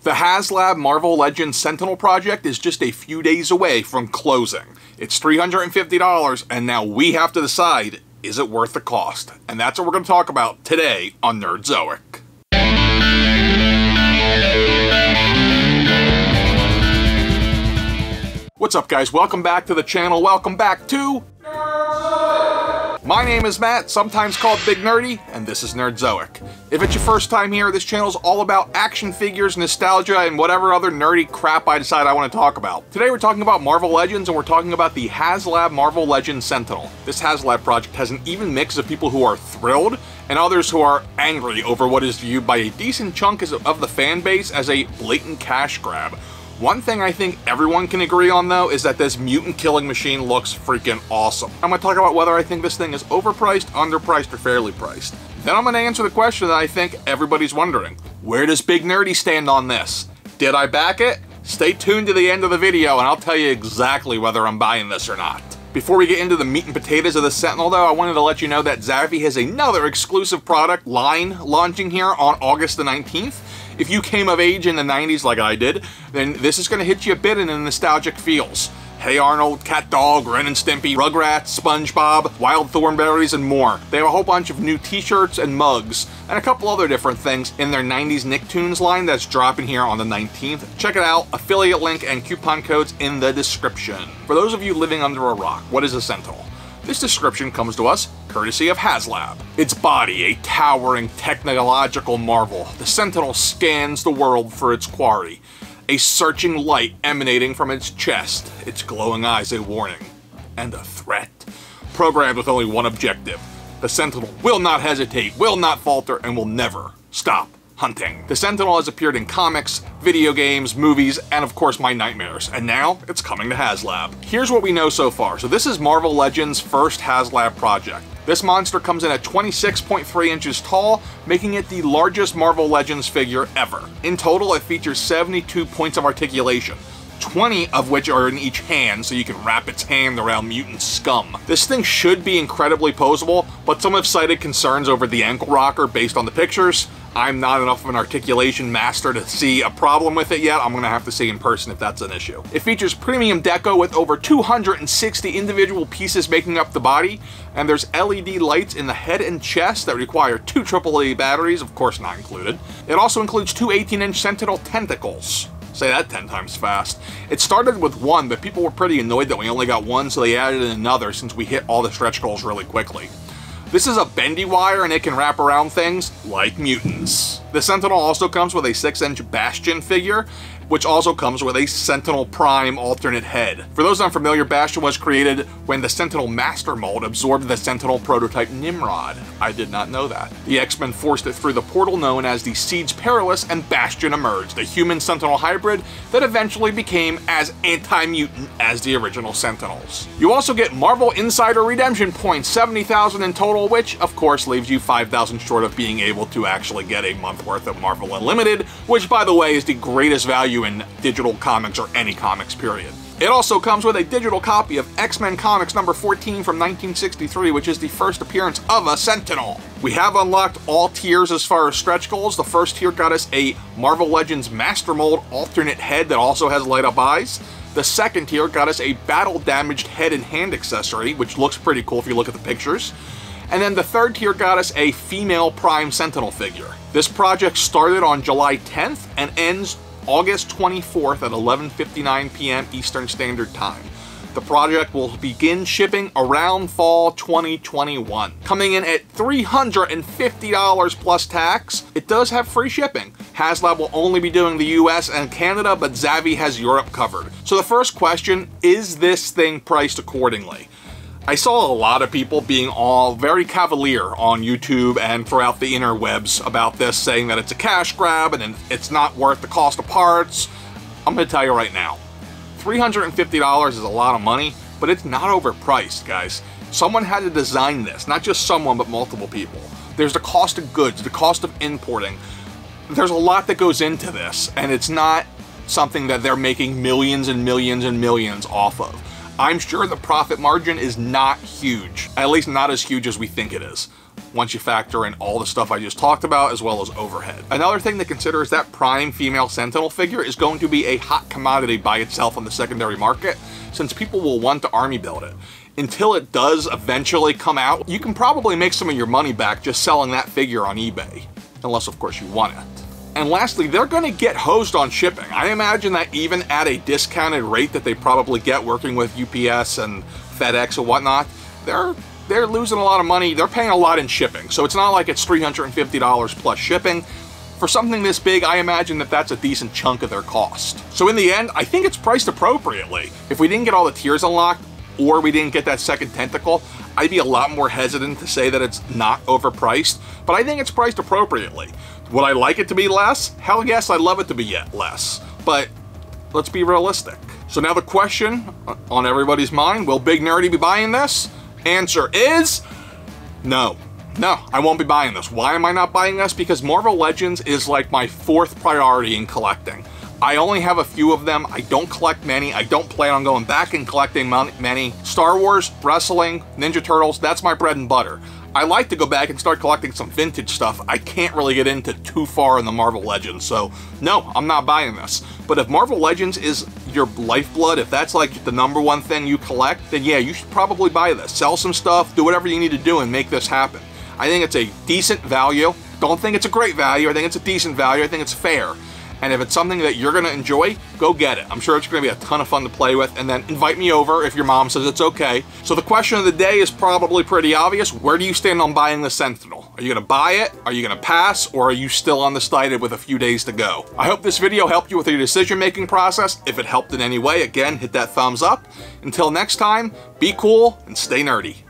The Haslab Marvel Legends Sentinel project is just a few days away from closing. It's $350, and now we have to decide, is it worth the cost? And that's what we're going to talk about today on Nerdzoic. What's up, guys? Welcome back to the channel. Welcome back to Nerdzoic. My name is Matt, sometimes called Big Nerdy, and this is Nerdzoic. If it's your first time here, this channel is all about action figures, nostalgia, and whatever other nerdy crap I decide I want to talk about. Today we're talking about Marvel Legends, and we're talking about the Haslab Marvel Legends Sentinel. This Haslab project has an even mix of people who are thrilled and others who are angry over what is viewed by a decent chunk of the fan base as a blatant cash grab. One thing I think everyone can agree on, though, is that this mutant killing machine looks freaking awesome. I'm going to talk about whether I think this thing is overpriced, underpriced, or fairly priced. Then I'm going to answer the question that I think everybody's wondering. Where does Big Nerdy stand on this? Did I back it? Stay tuned to the end of the video and I'll tell you exactly whether I'm buying this or not. Before we get into the meat and potatoes of the Sentinel, though, I wanted to let you know that 𝒂𝒊𝒏 has another exclusive product line launching here on August the 19th. If you came of age in the 90s like I did, then this is going to hit you a bit in the nostalgic feels. Hey Arnold, Cat Dog, Ren and Stimpy, Rugrats, SpongeBob, Wild Thornberrys, and more. They have a whole bunch of new t-shirts and mugs, and a couple other different things in their 90s Nicktoons line that's dropping here on the 19th. Check it out, affiliate link and coupon codes in the description. For those of you living under a rock, what is a Sentinel? This description comes to us courtesy of Haslab. Its body, a towering technological marvel, the Sentinel scans the world for its quarry. A searching light emanating from its chest, its glowing eyes a warning, and a threat. Programmed with only one objective, the Sentinel will not hesitate, will not falter, and will never stop hunting. The Sentinel has appeared in comics, video games, movies, and of course my nightmares, and now it's coming to Haslab. Here's what we know so far. So this is Marvel Legends' first Haslab project. This monster comes in at 26.3 inches tall, making it the largest Marvel Legends figure ever. In total, it features 72 points of articulation, 20 of which are in each hand, so you can wrap its hand around mutant scum. This thing should be incredibly poseable, but some have cited concerns over the ankle rocker based on the pictures. I'm not enough of an articulation master to see a problem with it yet. I'm gonna have to see in person if that's an issue. It features premium deco with over 260 individual pieces making up the body, and there's LED lights in the head and chest that require 2 AAA batteries, of course not included. It also includes 2 18-inch Sentinel tentacles. Say that 10 times fast. It started with 1, but people were pretty annoyed that we only got 1, so they added another since we hit all the stretch goals really quickly. This is a bendy wire and it can wrap around things like mutants. The Sentinel also comes with a 6-inch Bastion figure, which also comes with a Sentinel Prime alternate head. For those unfamiliar, Bastion was created when the Sentinel Master Mold absorbed the Sentinel prototype Nimrod. I did not know that. The X-Men forced it through the portal known as the 𝒐𝒐𝒊𝒂𝒕𝒊𝒂𝒂𝒕 and Bastion emerged, the human-Sentinel hybrid that eventually became as anti-mutant as the original Sentinels. You also get Marvel Insider redemption points, 70,000 in total, which of course leaves you 5,000 short of being able to actually get a month worth of Marvel Unlimited, which by the way is the greatest value in digital comics or any comics period. It also comes with a digital copy of X-Men Comics number 14 from 1963, which is the first appearance of a Sentinel. We have unlocked all tiers as far as stretch goals. The first tier got us a Marvel Legends Master Mold alternate head that also has light up eyes. The second tier got us a battle damaged head and hand accessory, which looks pretty cool if you look at the pictures. And then the third tier got us a female Prime Sentinel figure. This project started on July 10th and ends August 24th at 11:59 p.m. Eastern Standard Time. The project will begin shipping around fall 2021. Coming in at $350 plus tax. It does have free shipping. Haslab will only be doing the US and Canada, but 𝒂𝒊𝒏 has Europe covered. So the first question, is this thing priced accordingly? I saw a lot of people being all very cavalier on YouTube and throughout the interwebs about this, saying that it's a cash grab and it's not worth the cost of parts. I'm going to tell you right now, $350 is a lot of money, but it's not overpriced, guys. Someone had to design this, not just someone, but multiple people. There's the cost of goods, the cost of importing. There's a lot that goes into this, and it's not something that they're making millions and millions and millions off of. I'm sure the profit margin is not huge, at least not as huge as we think it is. once you factor in all the stuff I just talked about, as well as overhead. Another thing to consider is that prime female Sentinel figure is going to be a hot commodity by itself on the secondary market, since people will want to army build it. Until it does eventually come out, you can probably make some of your money back just selling that figure on eBay. Unless, of course, you want it. And lastly, they're going to get hosed on shipping. I imagine that even at a discounted rate that they probably get working with UPS and FedEx and whatnot, they're losing a lot of money. They're paying a lot in shipping. So it's not like it's $350 plus shipping. For something this big, I imagine that that's a decent chunk of their cost. So in the end, I think it's priced appropriately. If we didn't get all the tiers unlocked, or we didn't get that second tentacle, I'd be a lot more hesitant to say that it's not overpriced, but I think it's priced appropriately. Would I like it to be less? Hell yes, I'd love it to be yet less. But let's be realistic. So now the question on everybody's mind, will Big Nerdy be buying this? Answer is no. No, I won't be buying this. Why am I not buying this? Because Marvel Legends is like my 4th priority in collecting. I only have a few of them. I don't collect many. I don't plan on going back and collecting many. Star Wars, wrestling, Ninja Turtles, that's my bread and butter. I like to go back and start collecting some vintage stuff. I can't really get into too far in the Marvel Legends, so no, I'm not buying this. But if Marvel Legends is your lifeblood, if that's like the #1 thing you collect, then yeah, you should probably buy this. Sell some stuff, do whatever you need to do and make this happen. I think it's a decent value. Don't think it's a great value. I think it's a decent value. I think it's fair. And if it's something that you're going to enjoy, go get it. I'm sure it's going to be a ton of fun to play with, and then invite me over if your mom says it's okay. So the question of the day is probably pretty obvious. Where do you stand on buying the Sentinel? Are you going to buy it? Are you going to pass? Or are you still undecided with a few days to go? I hope this video helped you with your decision-making process. If it helped in any way, again, hit that thumbs up. Until next time, be cool and stay nerdy.